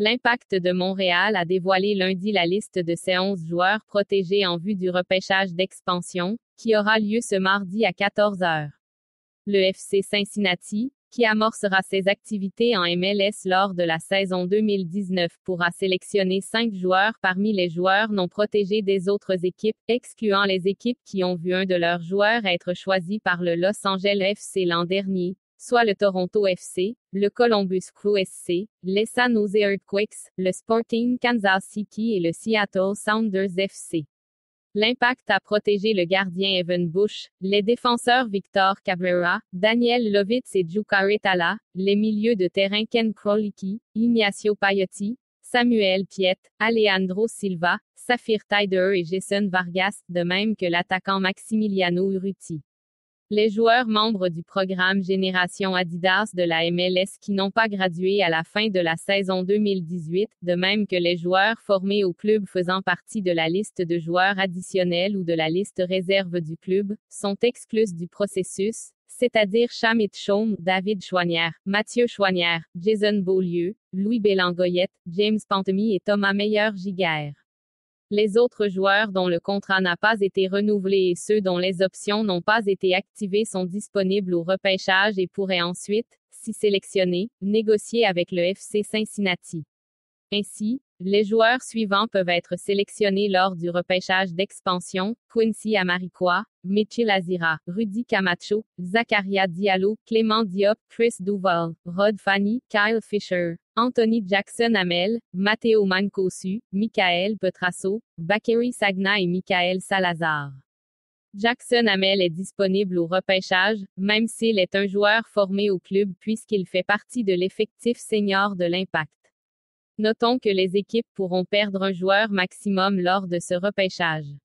L'Impact de Montréal a dévoilé lundi la liste de ses 11 joueurs protégés en vue du repêchage d'expansion, qui aura lieu ce mardi à 14 heures. Le FC Cincinnati, qui amorcera ses activités en MLS lors de la saison 2019, pourra sélectionner 5 joueurs parmi les joueurs non protégés des autres équipes, excluant les équipes qui ont vu un de leurs joueurs être choisi par le Los Angeles FC l'an dernier, soit le Toronto FC, le Columbus Crew SC, les San Jose Earthquakes, le Sporting Kansas City et le Seattle Sounders FC. L'Impact a protégé le gardien Evan Bush, les défenseurs Victor Cabrera, Daniel Lovitz et Jukari Tala, les milieux de terrain Ken Krolicki, Ignacio Paiotti, Samuel Piet, Alejandro Silva, Safir Taider et Jason Vargas, de même que l'attaquant Maximiliano Urruti. Les joueurs membres du programme Génération Adidas de la MLS qui n'ont pas gradué à la fin de la saison 2018, de même que les joueurs formés au club faisant partie de la liste de joueurs additionnels ou de la liste réserve du club, sont exclus du processus, c'est-à-dire Shamit Chaume, David Choinière, Mathieu Choinière, Jason Beaulieu, Louis Bélangoyette, James Pantemy et Thomas Meyer-Giguère. Les autres joueurs dont le contrat n'a pas été renouvelé et ceux dont les options n'ont pas été activées sont disponibles au repêchage et pourraient ensuite, si sélectionnés, négocier avec le FC Cincinnati. Ainsi, les joueurs suivants peuvent être sélectionnés lors du repêchage d'expansion: Quincy Amarikwa, Mitchell Azira, Rudy Camacho, Zakaria Diallo, Clément Diop, Chris Duval, Rod Fanny, Kyle Fisher, Anthony Jackson Hamel, Matteo Mancosu, Michael Petrasso, Bakary Sagna et Michael Salazar. Jackson Hamel est disponible au repêchage, même s'il est un joueur formé au club puisqu'il fait partie de l'effectif senior de l'Impact. Notons que les équipes pourront perdre un joueur maximum lors de ce repêchage.